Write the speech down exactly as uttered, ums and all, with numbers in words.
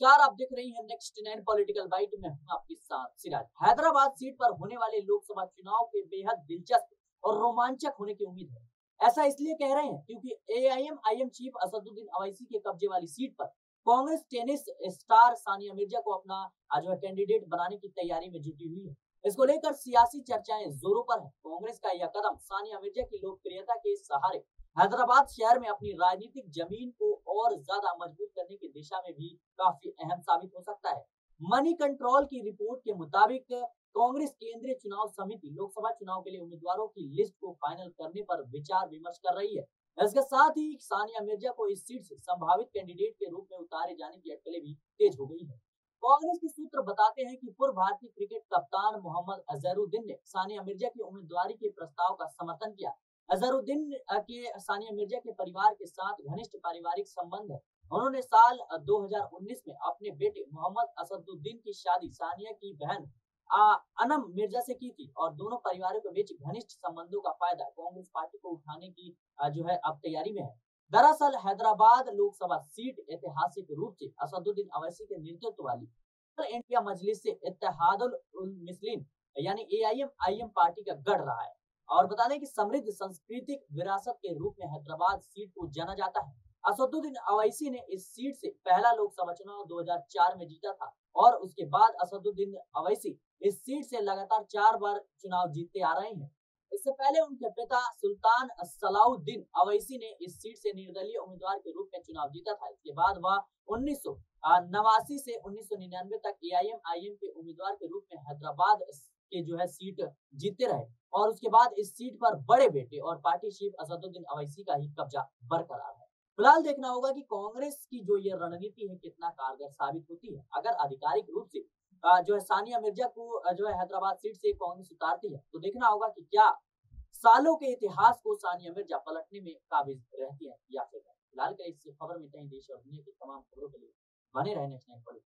नमस्कार, आप देख रही हैं नेक्स्ट नाइन पॉलिटिकल बाइट में हूं आपके साथ सिराज। हैदराबाद सीट पर होने वाले लोकसभा चुनाव के बेहद दिलचस्प और रोमांचक होने की उम्मीद है। ऐसा इसलिए कह रहे हैं क्योंकि एआईएमआईएम चीफ असदुद्दीन अवैसी के कब्जे वाली सीट पर कांग्रेस टेनिस स्टार सानिया मिर्जा को अपना जो है कैंडिडेट बनाने की तैयारी में जुटी हुई है। इसको लेकर सियासी चर्चाएं जोरों पर है। कांग्रेस का यह कदम सानिया मिर्जा की लोकप्रियता के सहारे हैदराबाद शहर में अपनी राजनीतिक जमीन को और ज्यादा मजबूत करने की दिशा में भी काफी अहम साबित हो सकता है। मनी कंट्रोल की रिपोर्ट के मुताबिक कांग्रेस केंद्रीय चुनाव समिति लोकसभा चुनाव के लिए उम्मीदवारों की लिस्ट को फाइनल करने पर विचार विमर्श कर रही है। इसके साथ ही सानिया मिर्जा को इस सीट से संभावित कैंडिडेट के रूप में उतारे जाने की अटकलें भी तेज हो गई है। कांग्रेस के सूत्र बताते हैं कि पूर्व भारतीय क्रिकेट कप्तान मोहम्मद अजहरुद्दीन ने सानिया मिर्जा की उम्मीदवारी के प्रस्ताव का समर्थन किया। अजहरुद्दीन के सानिया मिर्जा के परिवार के साथ घनिष्ठ पारिवारिक संबंध है। उन्होंने साल दो हज़ार उन्नीस में अपने बेटे मोहम्मद असदुद्दीन की शादी सानिया की बहन अनम मिर्जा से की थी और दोनों परिवारों के बीच घनिष्ठ संबंधों का फायदा कांग्रेस पार्टी को उठाने की जो है अब तैयारी में है। दरअसल हैदराबाद लोकसभा सीट ऐतिहासिक रूप से असदुद्दीन अवैसी के नेतृत्व वाली इंडिया मजलिस से इत्तेहादुल मुस्लिम यानी एआईएमआईएम पार्टी का गढ़ रहा है और बता दें कि समृद्ध सांस्कृतिक विरासत के रूप में हैदराबाद सीट को जाना जाता है। असदुद्दीन अवैसी ने इस सीट से पहला लोकसभा चुनाव दो हज़ार चार में जीता था और उसके बाद असदुद्दीन अवैसी इस सीट से लगातार चार बार चुनाव जीतते आ रहे हैं। इससे पहले उनके पिता सुल्तान सलाउद्दीन अवैसी ने इस सीट से निर्दलीय उम्मीदवार के रूप में चुनाव जीता था। इसके बाद वह उन्नीस सौ नवासी से उन्नीस सौ निन्यानवे तक एआईएमआईएम के उम्मीदवार के रूप में हैदराबाद के जो है सीट जीतते रहे और उसके बाद इस सीट पर बड़े बेटे और पार्टी चीफ असदुद्दीन अवैसी का ही कब्जा बरकरार है। फिलहाल देखना होगा कि कांग्रेस की जो ये रणनीति है कितना कारगर साबित होती है। अगर आधिकारिक रूप से जो है सानिया मिर्जा को जो है हैदराबाद सीट से कांग्रेस उतारती है तो देखना होगा कि क्या सालों के इतिहास को सानिया मिर्जा पलटने में काबिज रहती है या फिर। फिलहाल के इस खबर में कहीं देश और दुनिया की तमाम खबरों के लिए बने रहने